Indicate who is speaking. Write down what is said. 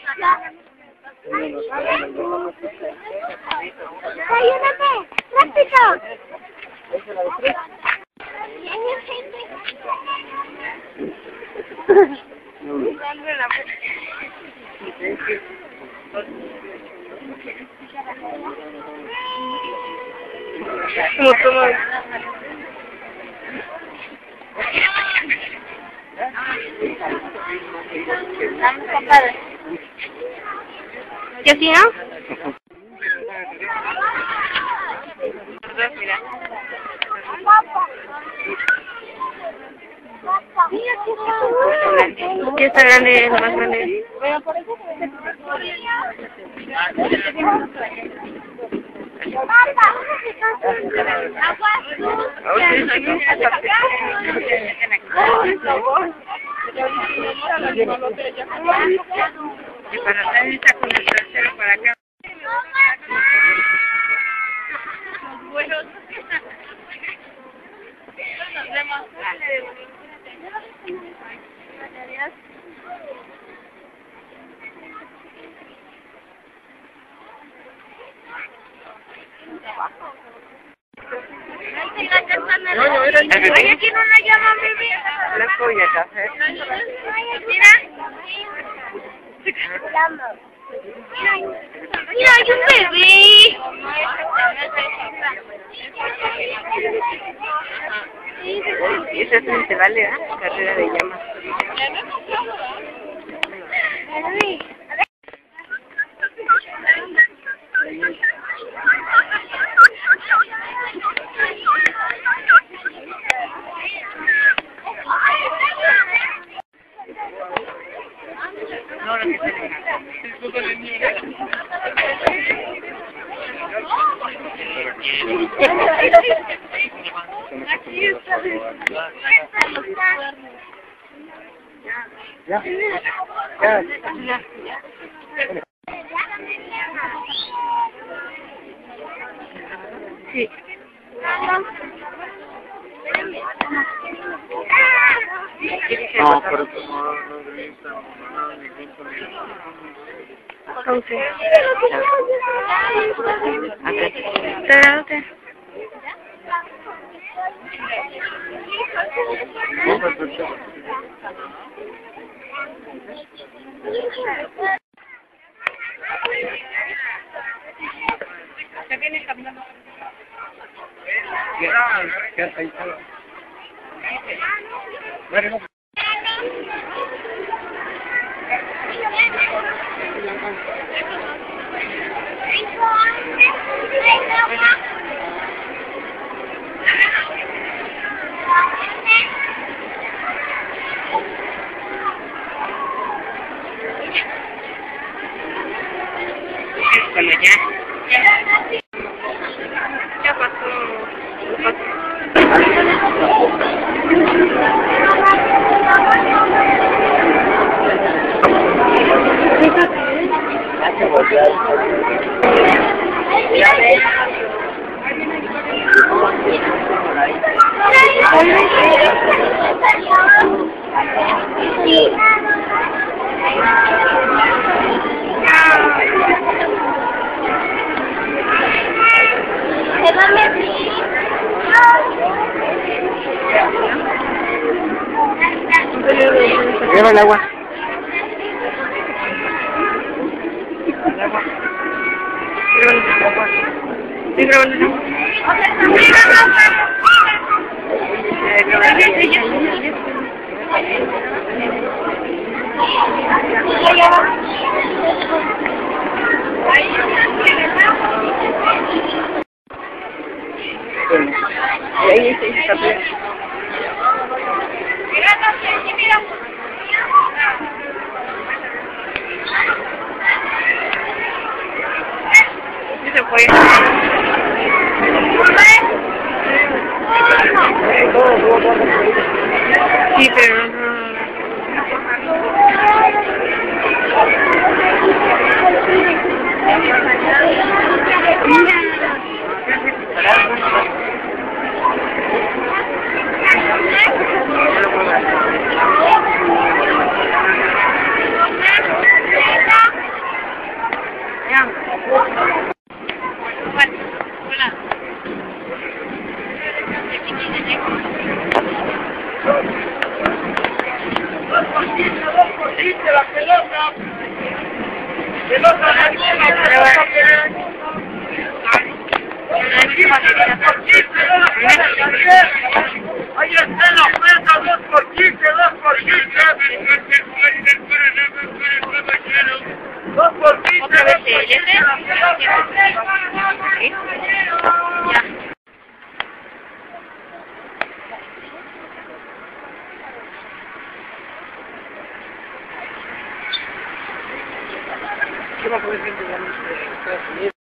Speaker 1: ¡Ayúdame! ¡Rápido! ¿Qué hacía? Mira. ¿Qué está grande? Lo más grande. Y para hacer esta con el trasero para acá. Los vuelos. Nos vemos.
Speaker 2: Oye, ¿quién no la llama, bebé?
Speaker 3: La polla café.
Speaker 2: Mira. Mira, hay un bebé.
Speaker 3: Esa es se vale, ¿ah? Carrera de llamas.
Speaker 1: No, lo que aquí está.
Speaker 2: Sí.
Speaker 3: No, pero como no revista, no
Speaker 2: Entonces.
Speaker 1: Se viene caminando.
Speaker 3: ¿Qué has pensado? Bueno,
Speaker 1: Bueno, ya pasó.
Speaker 3: lleva el agua.
Speaker 1: Se fue. Sí, pero no.
Speaker 2: Mira.
Speaker 3: la pelota. Pelota de ahí está la oferta, 2 por 15, 2 por 15. 2 por 15.
Speaker 1: Otra vez el
Speaker 3: la pelota.
Speaker 1: Ya.